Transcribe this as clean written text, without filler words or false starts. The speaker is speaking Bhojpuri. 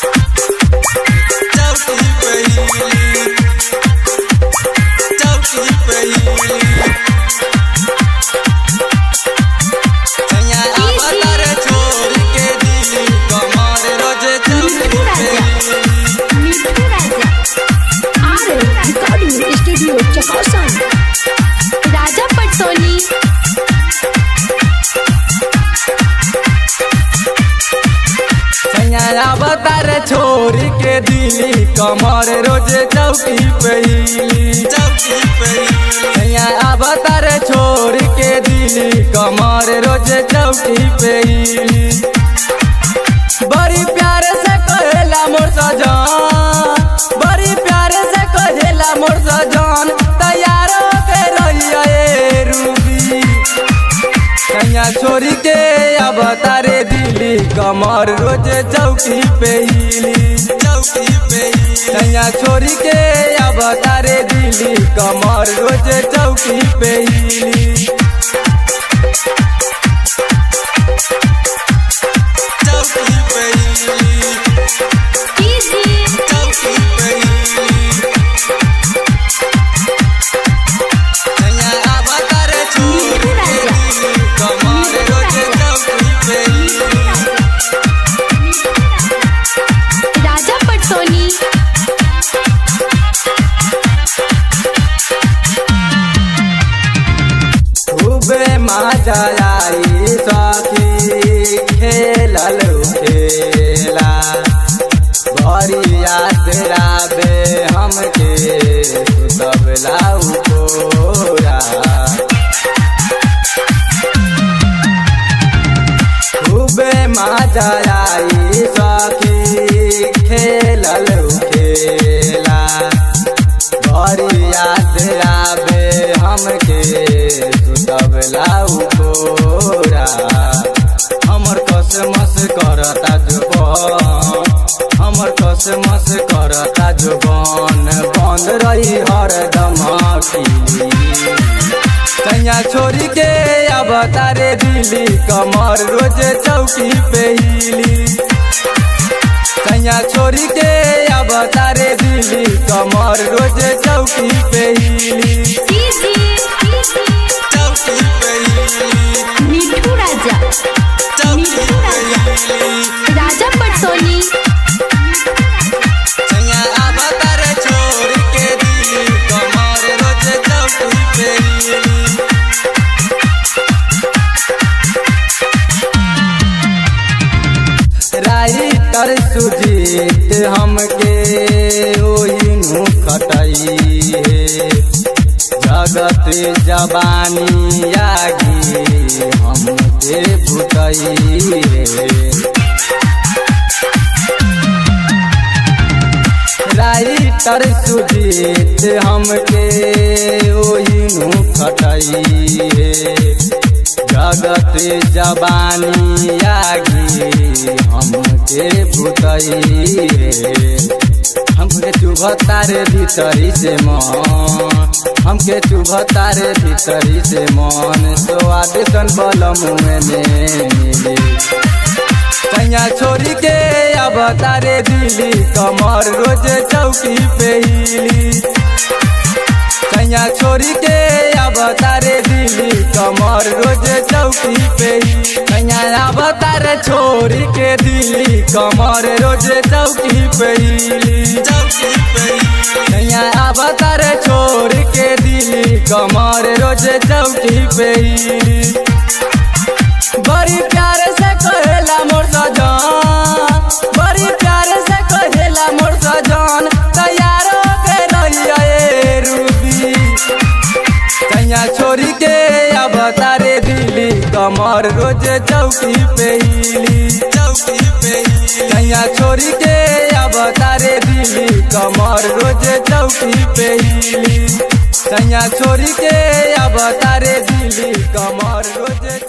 चौकी पे हिली, चौकी पे हिली। राजा पटसोनी अवतार छोड़ के दिली कमर रोज चौकी पे हिली, चौकी पे हिली। अवतार छोड़ के दिली कमर रोज चौकी पे हिली। बड़ी प्यार से कहेला मोर सजन, बड़ी प्यार से कहेला मोर सजन, तैयार के रहिए रूबी। कन्या छोरी के अवतारे दिली कमर रोज चौकी पे हिली, चौकी पे हिली। कन्या छोरी के अवतारे दिली कमर रोज चौकी पे हिली, चौकी पे हिली, चौकी पे हिली। कन्या अवतारे छोड़ के दिली कमर रोज चौकी पे हिली। राजा पटसोनी खूबे मजा आई सखी खेलल खेला, बड़ी याद राबे हमके सुतबला उकोरा। खूबे मजा आई सखी खेलल खेला, बड़ी याद राबे हमके सुतबला उकोरा। हमर कसमस करता जुबान, हमर कसमस करता जुबान, बंद रही हरदम अखिली। कन्या छोरी के अवतारे दिली कमर रोज चौकी पे हिली। कन्या छोरी के अवतारे दिली कमर रोज चौकी पे हिली, चौकी पे हिली। मिठू राजा, चौकी पे हिली। राजा पटसोनी अवतार छोड़ के दिली कमर रोज चौकी पे हिली। राइटर सुजीत हमके ओहिनु खटई है, जगत जवानी आगी हमके भुतई है। राइटर सुजीत हमके ओहिनु खटई है, जगत जवानी आगी हमके भुतई रे। हमके चुभतारे भीतरी से मन, हमके चुभतारे भीतरी से मन, स्वाद सन बलमुए में मिली। कन्या छोरी के अवतारे दिली कमर रोज चौकी पे हिली। कन्या छोरी के अवतारे दिली कमर रोज चौकी पे हिली। कन्या अवतार छोरी के दिली कमर रोज चौकी पे हिली, चौकी पे हिली। कन्या अवतार छोरी के दिली कमर रोज चौकी पे हिली। बड़ी प्यार से कहेला मोर सजन, बड़ी प्यार से कहेला मोर सजन, तैयार के रहिए रूबी। कन्या छोरी के अवतारे दिली कमर रोज चौकी पे हिली, चौकी पे हिली। कन्या छोरी के अवतारे दिली कमर रोज चौकी पे हिली। कन्या छोरी के अवतारे दिली कमर रोज